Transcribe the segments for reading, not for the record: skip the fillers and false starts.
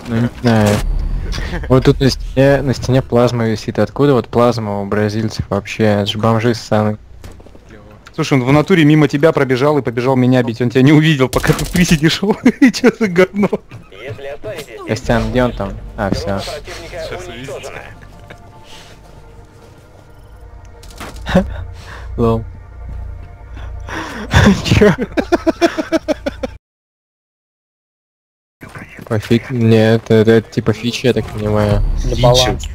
Ну не знаю. Вот тут на стене плазма висит. Откуда вот плазма у бразильцев вообще? Это же бомжи ссаные. Слушай, он в натуре мимо тебя пробежал и побежал меня бить. Он тебя не увидел, пока ты в приседе шел. И чё за говно? Костян, где он там? А, все. Сейчас увидите. Лол. Чё? Пофиг. Нет, это типа фичи, я так понимаю. Для баланса.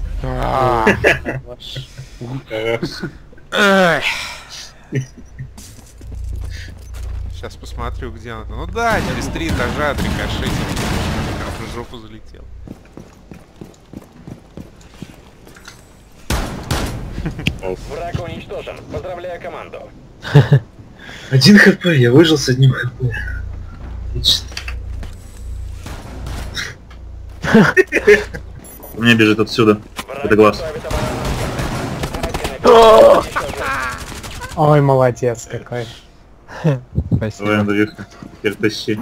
Сейчас посмотрю, где он. Ну да, через 3 этажа отрикошетил. В жопу залетел. Враг уничтожен. Поздравляю команду. 1 хп, я выжил с 1 хп. Отлично. У меня бежит отсюда. Это глаз. Ой, молодец какой. Давай, Спасибо. Андрюха, теперь тащи.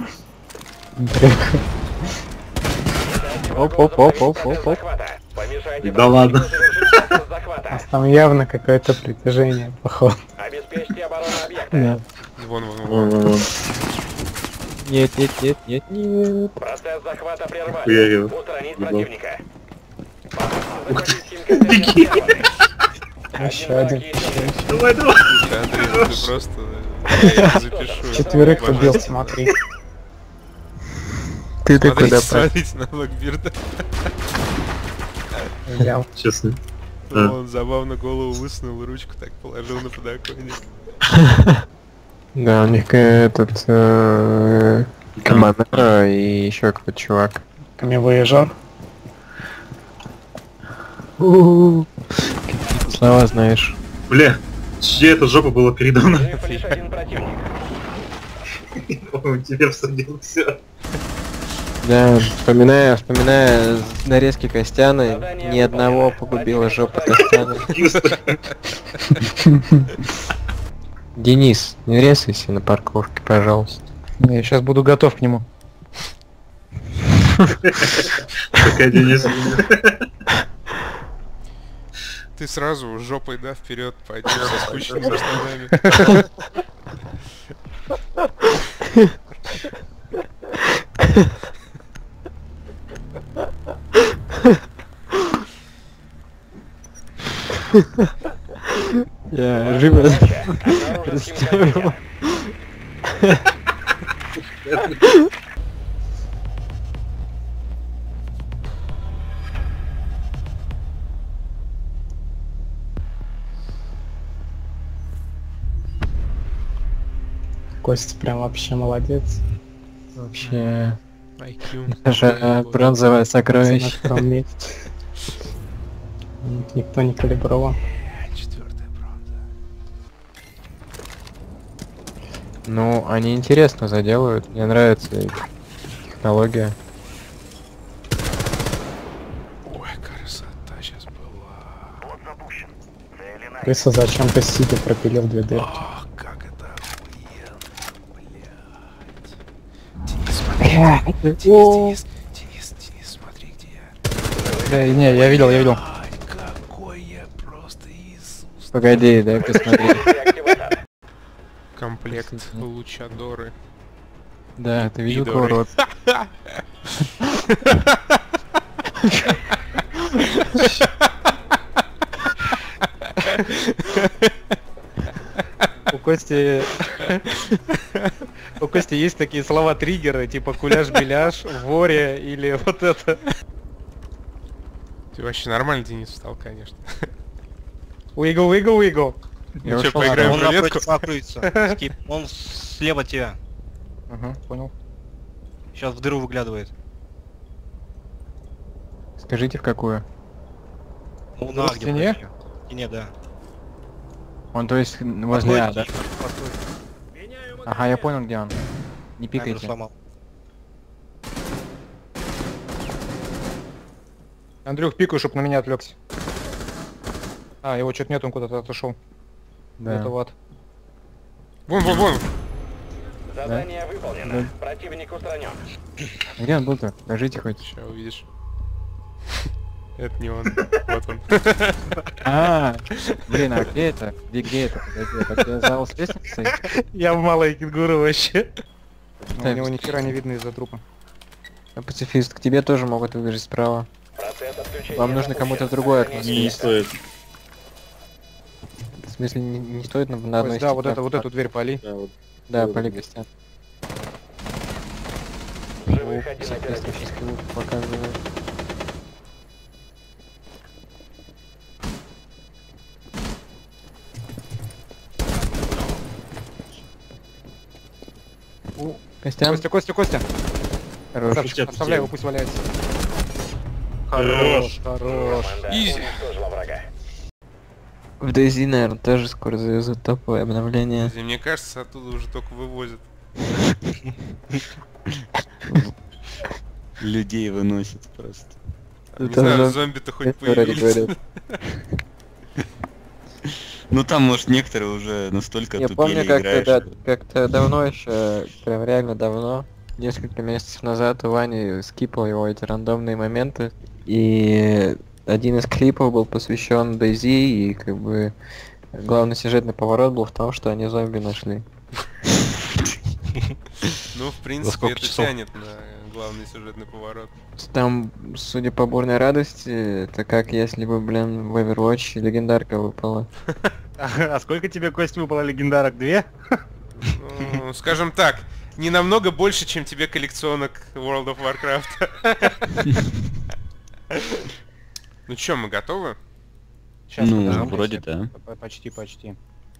Оп. Да ладно. У нас там явно какое-то притяжение, походу. Обеспечьте оборону объекта. Да. Вон. Вон. Нет. Процесс захвата Хуярю. прервали. Устранить противника. Беги. Еще один. Давай. Слушай, Андрей, ну ты просто... Я их запишу. Четверых убил, Божественно. смотри. Ты куда пошел? Смотрите на Блэкбирда. Взял. Честно. Да. Он забавно голову высунул и ручку так положил на подоконник. Да, у них этот Каманера и еще какой-то чувак. Камевояжер. Какие слова знаешь? Бля, чья эта жопа была передана? Жив лишь один противник. По-моему, тебе всадил все. Да, вспоминая нарезки Костяна, ни одного погубила жопа Костяна. Денис, не резайся на парковке, пожалуйста. Я сейчас буду готов к нему. Такая Денис. Ты сразу жопой, да, вперед пойдешь со спущенными штанами. Я живо представил. Костя прям вообще молодец. Вообще, IQ. даже бронзовое На сокровище. втором месте. Никто не калибровал. 4-я бронза. Ну, они интересно заделывают, мне нравится их технология. Ой, красота сейчас была. Крыса зачем-то сидя пропилил 2 дырки. Ох, как это охуенно, блядь. Денис, смотри, где я. Да, не, я видел. Ай, какой я просто Иисус. Погоди, дай посмотреть. Реактиватор. Комплект лучадоры. Да, ты видел Пидоры. урод? У Кости... У Кости есть такие слова-триггеры, типа куляш-беляш, воре или вот это. Ты вообще нормально, Денис, встал, конечно. Уигл. Я Ну чё, ушел. поиграем Он в рулетку? напротив накрыется. Скип. Он слева от тебя. Ага, понял. Сейчас в дыру выглядывает. Скажите, в какую? Ну, В стене? В стене, да. Он, то есть, возле А, да? Постой. Ага, я понял, где он. Не Камеру пикайте. сломал. Андрюх, пикай, чтоб на меня отвлекся. А, его что-то нет, он куда-то отошел. Да. Это вот. Вон. Задание выполнено. Противник устранен. Где он был-то? Покажите хоть. Сейчас увидишь. Это не он. Вот он. А, блин, а где это? Где это? Подожди, так я зал с лестницей? Я в малой кенгуру вообще. У него ни хера не видно из-за трупа. А, пацифист, к тебе тоже могут выбежать справа. Процесс отключения Вам нужно кому-то в запущен. другое Сохраняйте окно. Не стоит. В смысле, не стоит на одной Да, вот стене? вот эту дверь пали. Да, вот. Да, поли Костян. Живых один оперативник. Сейчас показывает. Костян, Костя. хорош. Красавчик, оставляй его, пусть валяется. Хорош. Команда Изи. уничтожила врага. В DayZ, наверное, тоже скоро завезут топовое обновление. Мне кажется, оттуда уже только вывозят. Людей выносит просто. Не Это знаю, уже- зомби-то хоть это вроде появились. говорят. Ну там, может, некоторые уже настолько Я помню, тупели как-то играешь. как-то давно еще, прям реально давно, несколько месяцев назад у Вани скипал его эти рандомные моменты, и один из клипов был посвящен DayZ, и как бы главный сюжетный поворот был в том, что они зомби нашли. Ну, в За принципе, сколько это часов? тянет на главный сюжетный поворот. Там, судя по бурной радости, это как если бы, блин, в Overwatch легендарка выпала. А сколько тебе, Кость, выпало легендарок? 2? Ну, скажем так, не намного больше, чем тебе коллекционок World of Warcraft. Ну чё, мы готовы? Сейчас, Ну, подожди. вроде да. Почти.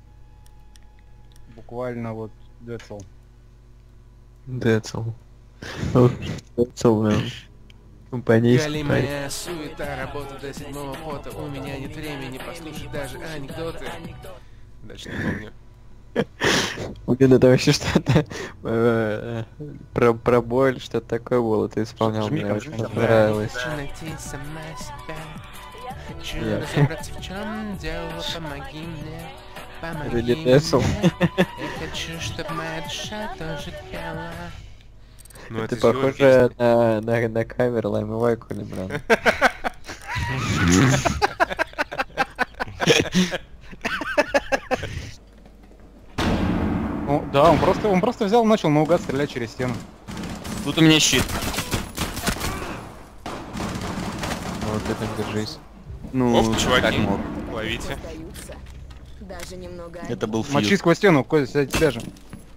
Буквально вот Децл. Децл. Децл, да. Компанейский парень. суета, работа до 7-го пота, у меня нет времени послушать даже анекдоты. Дальше не помню. Блин, это вообще что-то про боль, что-то такое было, ты исполнял, мне очень понравилось. Хочу найти сама себя. Хочу Я. разобраться в чем дело, помоги мне. Это не Децл. Я хочу, чтобы моя душа тоже пела. Ну, Ты это же его похоже на кавер Лайм Вайкули, блин. Ну, да, он просто взял, начал наугад стрелять через стену. Тут у меня щит. Вот это держись. Ну, Оп, как чуваки. мог. Ловите. Остаются. Даже немного Это был Мочи фьюз. сквозь стену, Костя, тебя же.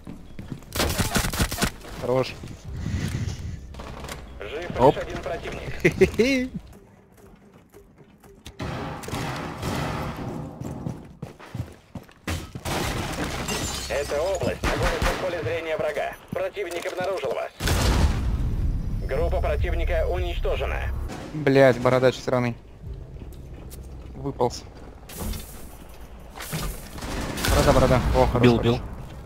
Хорош. Жив Оп. лишь один противник. Это область находится в поле зрения врага. Противник обнаружил вас. Группа противника уничтожена. Блять, бородач сраный. Выполз. Борода. О, хорош. Бил, хорош. бил.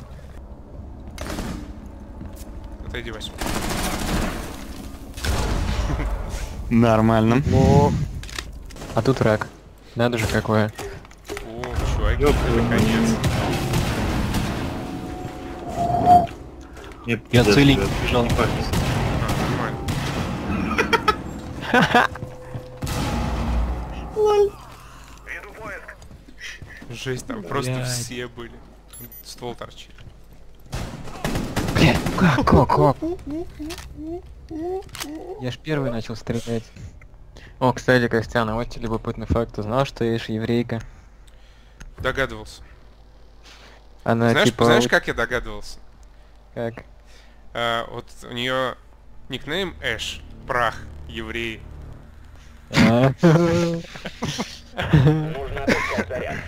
Отойди, Вась. Нормально. О, А тут рак. Надо же какое. О, чуваки, наконец. Я целенький бежал. Нормально. Жесть, там просто Блядь. все были. Ствол торчит. Блин, как? Я ж первый начал стрелять. О, кстати, Костян, а вот тебе любопытный факт. Ты знал, что есть еврейка? Догадывался. Она Знаешь, типа... знаешь, как я догадывался? Как? Вот у нее никнейм Эш, прах, еврей. А? Нужно отыскать заряд.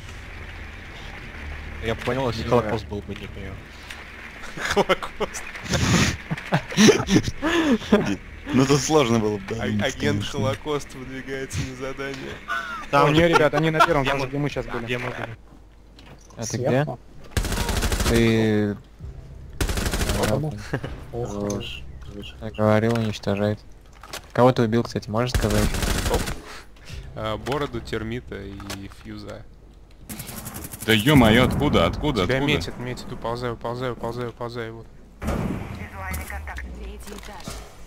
Я понял, если Холокост был бы, не понял. Холокост. Ну тут сложно было бы, да. Агент конечно. Холокост выдвигается на задание. там не, ребят, они на первом, Я там же, могу. где мы сейчас были. Где мы были? А ты где? Ты... Хорош. Я говорил, уничтожает. Кого ты убил, кстати, можешь сказать? Бороду, термита и фьюза. Да ё-моё, откуда? Тебя метит, уползай. Вот. Третий этаж.